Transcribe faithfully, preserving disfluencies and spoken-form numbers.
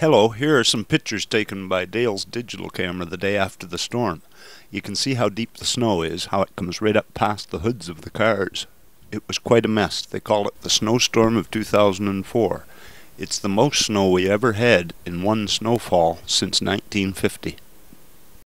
Hello, here are some pictures taken by Dale's digital camera the day after the storm. You can see how deep the snow is, how it comes right up past the hoods of the cars. It was quite a mess. They call it the snowstorm of two thousand four. It's the most snow we ever had in one snowfall since nineteen fifty.